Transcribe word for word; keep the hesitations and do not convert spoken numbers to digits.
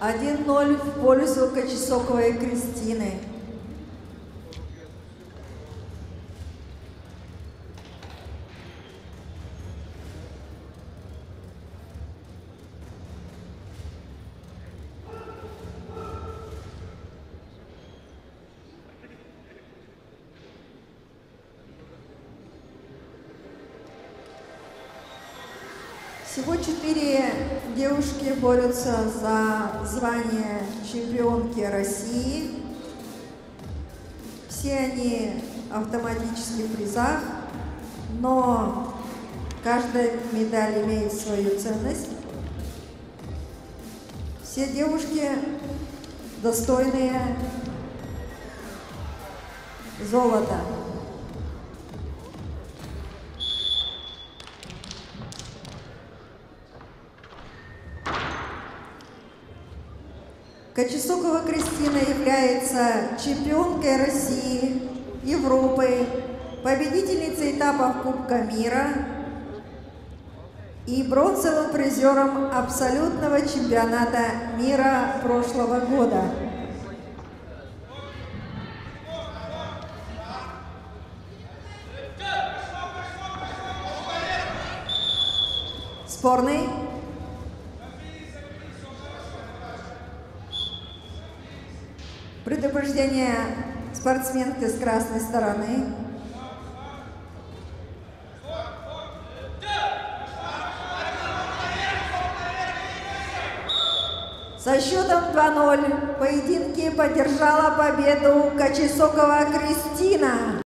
один ноль в пользу Качесоковой Кристины. Всего четыре девушки борются за звание чемпионки России. Все они автоматически в призах, но каждая медаль имеет свою ценность. Все девушки достойные золота. Качесокова Кристина является чемпионкой России, Европы, победительницей этапов Кубка мира и бронзовым призером абсолютного чемпионата мира прошлого года. Спорный. Предупреждение спортсменки с красной стороны. Со счетом два ноль в поединке поддержала победу Качесокова Кристина.